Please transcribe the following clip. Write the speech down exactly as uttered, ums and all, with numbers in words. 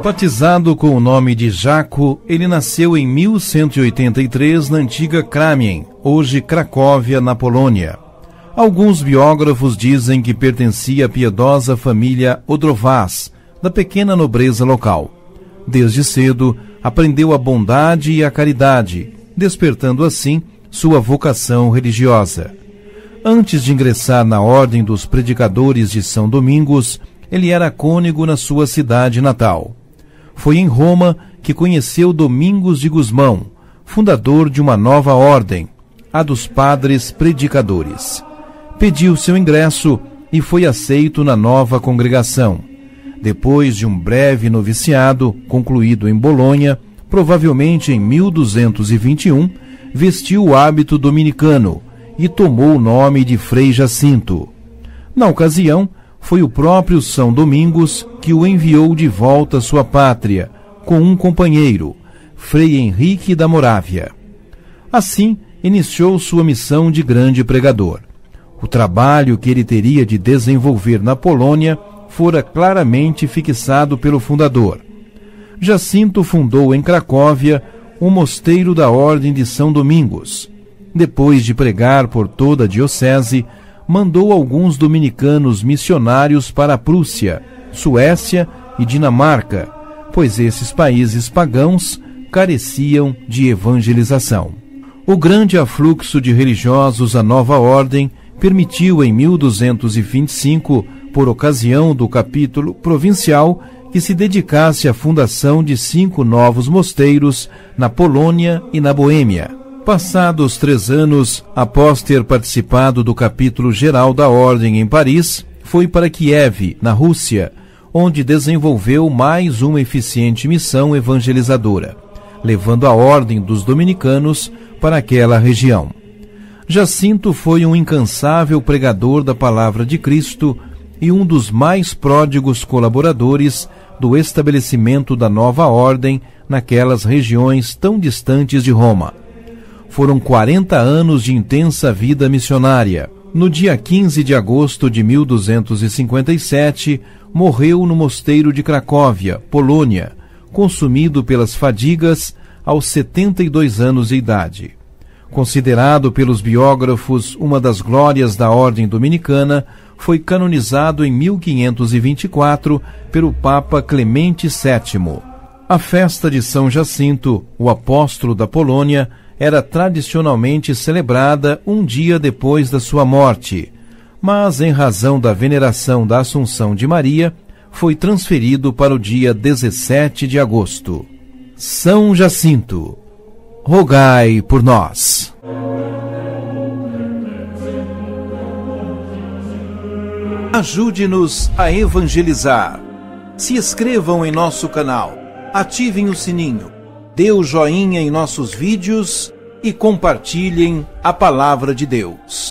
Batizado com o nome de Jaco, ele nasceu em mil cento e oitenta e três na antiga Kramien, hoje Cracóvia, na Polônia. Alguns biógrafos dizem que pertencia à piedosa família Odrovaz, da pequena nobreza local. Desde cedo, aprendeu a bondade e a caridade, despertando assim sua vocação religiosa. Antes de ingressar na Ordem dos Predicadores de São Domingos, ele era cônego na sua cidade natal. Foi em Roma que conheceu Domingos de Gusmão, fundador de uma nova ordem, a dos Padres Predicadores. Pediu seu ingresso e foi aceito na nova congregação. Depois de um breve noviciado, concluído em Bolonha, provavelmente em mil duzentos e vinte e um, vestiu o hábito dominicano e tomou o nome de Frei Jacinto. Na ocasião, foi o próprio São Domingos que o enviou de volta à sua pátria, com um companheiro, Frei Henrique da Morávia. Assim, iniciou sua missão de grande pregador. O trabalho que ele teria de desenvolver na Polônia fora claramente fixado pelo fundador. Jacinto fundou em Cracóvia o mosteiro da Ordem de São Domingos. Depois de pregar por toda a diocese, mandou alguns dominicanos missionários para a Prússia, Suécia e Dinamarca, pois esses países pagãos careciam de evangelização. O grande afluxo de religiosos à nova ordem permitiu em mil duzentos e vinte e cinco, por ocasião do capítulo provincial, que se dedicasse à fundação de cinco novos mosteiros na Polônia e na Boêmia. Passados três anos, após ter participado do capítulo geral da Ordem em Paris, foi para Kiev, na Rússia, onde desenvolveu mais uma eficiente missão evangelizadora, levando a Ordem dos Dominicanos para aquela região. Jacinto foi um incansável pregador da palavra de Cristo e um dos mais pródigos colaboradores do estabelecimento da nova ordem naquelas regiões tão distantes de Roma. Foram quarenta anos de intensa vida missionária. No dia quinze de agosto de mil duzentos e cinquenta e sete, morreu no mosteiro de Cracóvia, Polônia, consumido pelas fadigas aos setenta e dois anos de idade. Considerado pelos biógrafos uma das glórias da ordem dominicana, foi canonizado em mil quinhentos e vinte e quatro pelo Papa Clemente sétimo. A festa de São Jacinto, o apóstolo da Polônia, era tradicionalmente celebrada um dia depois da sua morte, mas em razão da veneração da Assunção de Maria, foi transferido para o dia dezessete de agosto. São Jacinto, rogai por nós. Ajude-nos a evangelizar. Se inscrevam em nosso canal, ativem o sininho, dê o joinha em nossos vídeos e compartilhem a palavra de Deus.